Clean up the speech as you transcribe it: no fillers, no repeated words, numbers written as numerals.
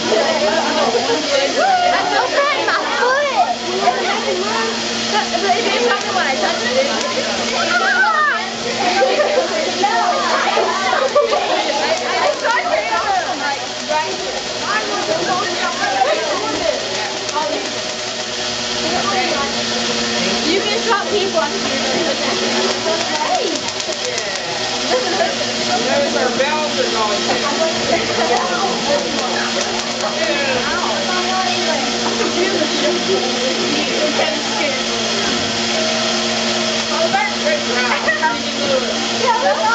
I'm so proud of my foot. But if you tell me when I touch it, I tried to get it like right. You can stop people on There's our bells are going. Yeah.